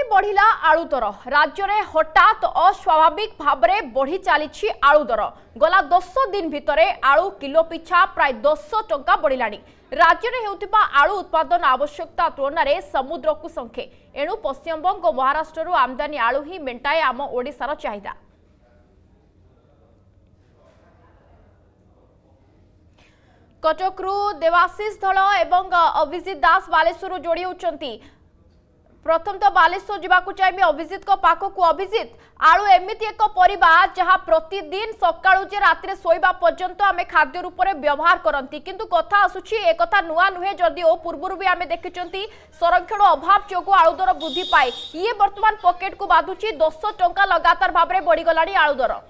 बढ़िला आलू दर राज्य में हठात अस्वाभाविक भाव में बढ़ी चली आलू दर गला 10 दिन भितर आलू किलो पिछा प्राय 10 टंका बढ़िला। राज्य में होतिबा आलू उत्पादन आवश्यकता तुलन में समुद्र को संखे एणु पश्चिमबंग और महाराष्ट्र आमदानी आलू ही मेंटाए आम ओडिशार चाहिदा। कटकरू देवाशीष धल एवं अभिजित दास बालेश्वर जोड़ी होती। प्रथम तो बालेश्वर जावाक चाहिए अभिजित को पाखक। अभिजित आलू एमती एक परिवार जहाँ प्रतिदिन सकाळु जे राति शोवा पर्यंत आम खाद्य रूप में व्यवहार करती किंतु कथा आसुची ए कथा नुआ नुहे जदिओ पूर्व भी आम देखी संरक्षण अभाव जो आलू दर वृद्धि पाए ये बर्तमान पकेट को बाधुची 10 टंका लगातार भाव में बढ़ीगला आलू दर।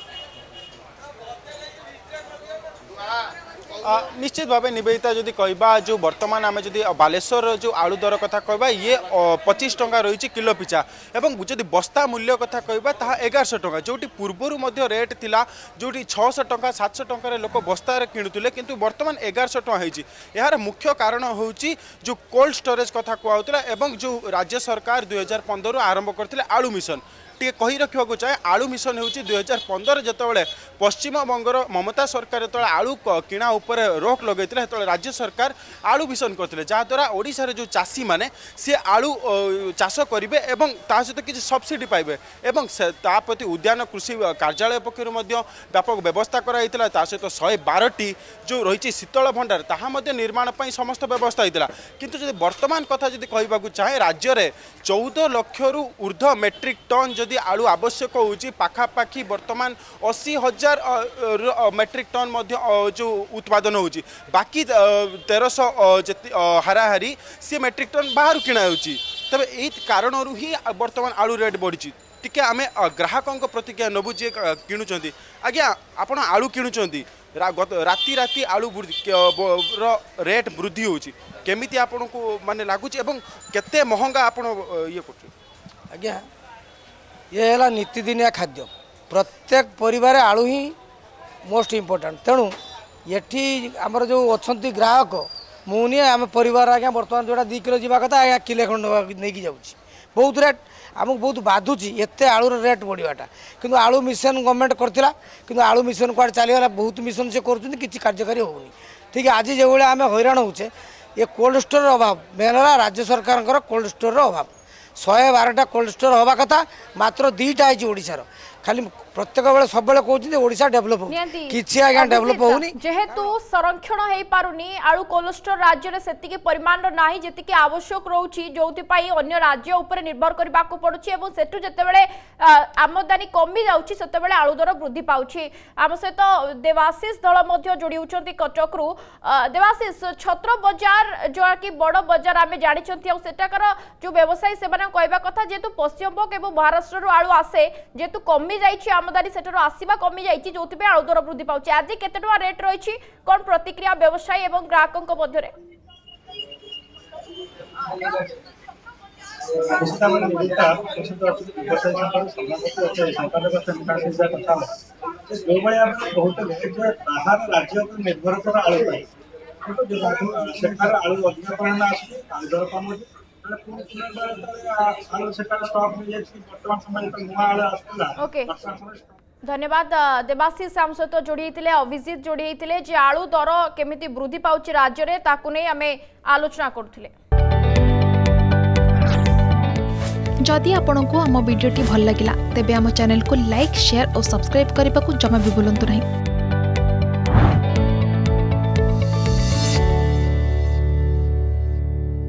निश्चित भाव निवेदिता जदि कहबा जो वर्तमान आम जदि बालेश्वर जो आलू दर कथा कहबा ये 25 टंका रही किलो पिछा एवं जदि बस्ता मूल्य कथा कहबा ता 1100 टंका जोटी पूर्वर मध्य रेट थिला जोटी 600 टंका 700 टंका लोक बस्ता किणुले किंतु वर्तमान 1100 टंका होइछि। यार मुख्य कारण होउछि जो कोल्ड स्टोरेज कथा कहउतला एवं जो राज्य सरकार 2015 आरंभ करथिले आलू मिशन टे कही रखा चाहे आलू मिशन हूँ 2015 जिते पश्चिम बंगर ममता सरकार जो आलू किणा उपर रोक लगे जो राज्य सरकार आलू मिशन करते जहाँद्वारा ओडिशार जो चाषी मैंने सी आलू चाष करेंगे और ता सहित किसी सब्सिडी पाइबे एवं प्रति उद्यान कृषि कार्यालय पक्षर व्यापक व्यवस्था कराइला सहित 112टी जो रही शीतल भंडार ताहा निर्माण पर समस्त व्यवस्था होता किंतु जब वर्तमान कथा जब कहवाक चाहे राज्य में 14 लाख रु ऊर्ध्व मेट्रिक टन जदि आलू आवश्यक होची पाखापाखी वर्तमान 80,000 मेट्रिक टन जो उत्पादन होची बाकी 1300 हाराहारी सी मेट्रिक टन बाहर किणा होची तबे एही कारणरू ही वर्तमान आलू रेट बढ़ी। टिके आमे ग्राहकों प्रतिक्रिया नबु जे किणुचंती आज्ञा आपण आलू किणुचंती राति राति आलू रेट वृद्धि होची केमिति आपण को माने लागुची एवं केते महंगा आपण ये करछु आज्ञा ये है नीतिदिनिया खाद्य प्रत्येक परिवार आलू ही मोस्ट इम्पोर्टाट तेणु ये आमर जो अच्छा ग्राहक मुझे आम परिवार आज्ञा बर्तमान जोड़ा 2 किलो जावा कथा आज्ञा किले खंड नहीं जाऊँगी बहुत रेट आमको बहुत बाधुची एत आलू रेट बढ़ाटा किंतु आलू मिशन गवर्नमेंट करथिला किंतु आलू मिशन कुआडे चलीगला बहुत मिशन से कर कार्यकारी होनी ठीक है। आज जो आम हैरान होचे ये कोल्ड स्टोर अभाव मेन है राज्य सरकार कोल्ड स्टोर अभाव 112टा कोल्ड स्टोर हवा कथा मात्र 2टा है ओडिशार खाली प्रत्येक बेले सब बेले कहते ओडिशा डेवलप किछि आज्ञा डेवलप होनी जेहेतु संरक्षण हो पारुनी आलू कोल्ड स्टोर राज्य में सेतिके परिमाण नाही जेतिके आवश्यक रहउची जोति पई अन्य राज्य ऊपर निर्भर करबा को पड़ुची एवं सेटु जते बेले आमदानी कमी जाउची सेते बेले आलू दर वृद्धि पाउची। आम सहित देवाशीष दल मध्य जोड़ी होचंती कटकरू। देवाशीष छत्र बाजार जो कि बड़ बाजार आमे जानि छंती आ सेटाकर जो व्यवसायी से माने कहबा कथा जेतु पश्चिमबंग एवं महाराष्ट्र आलू आसे जेतु कमी जाइछि आमदानी सेटर आसीबा कमी जाइछि जोति पे आलू दर वृद्धि पाउछि आज केते टका रेट रहिछि कोन प्रतिक्रिया व्यवसायी एवं ग्राहकों को मध्य रे ओके धन्यवाद। देवाशीष आम सहित जोड़ी अभिजित जोड़ी जे आलू दर केमिति वृद्धि पाउछि राज्य रे ताकु नै आमे आलोचना करथुले। जदि आपंक आम भिडी भल लगा तेब आम चैनल को लाइक शेयर और सब्सक्राइब करने को जमा भी भूलु नहीं।